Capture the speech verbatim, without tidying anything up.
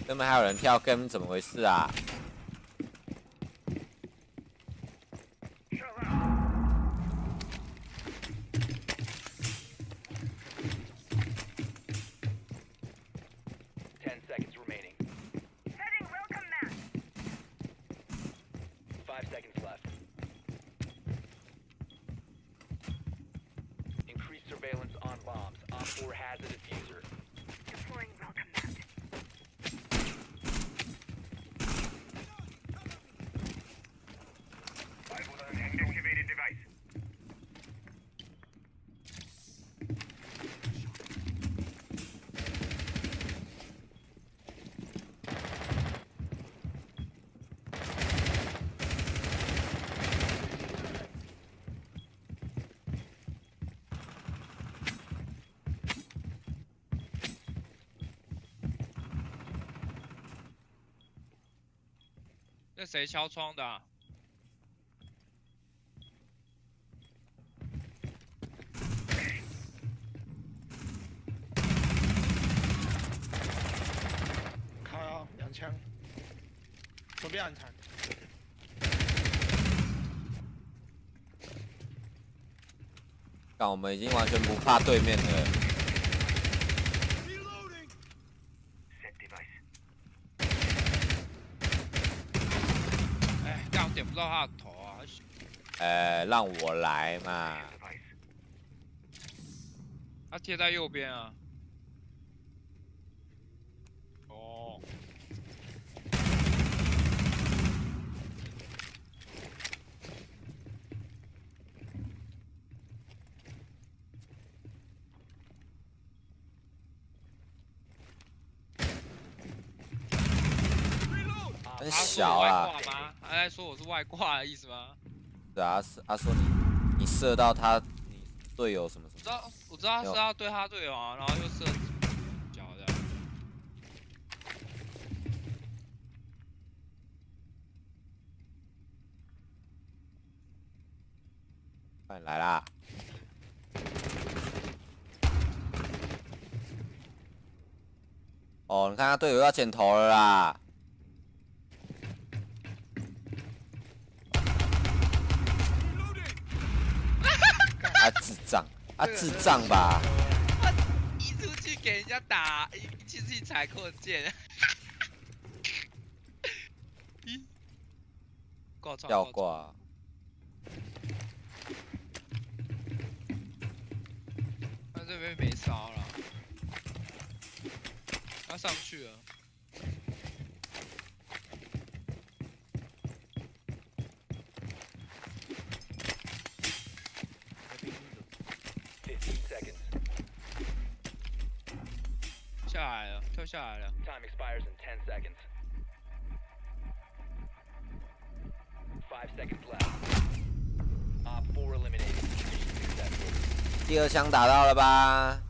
根本还有人跳 game， 怎么回事啊？ 那谁敲窗的、啊？ 靠啊，两枪，左边很惨。 但我们已经完全不怕对面了。 点不到他的头啊！ 呃，让我来嘛。 他贴在右边啊。哦。 很小啊。 他在说我是外挂的意思吗？ 是啊，是他说你你射到他，你队友什么什么？ 我知道，我知道他是要对他队友啊，然后又射脚的。 快来啦！哦，你看他队友要剪头了啦！ 啊智障！啊智障吧！ 一出去给人家打，一出去踩扩键。 要挂。 他这边没烧了，他上去了。 下来了，跳下来了。Time expires in ten seconds. Five seconds left. Op four eliminated. 第二枪打到了吧？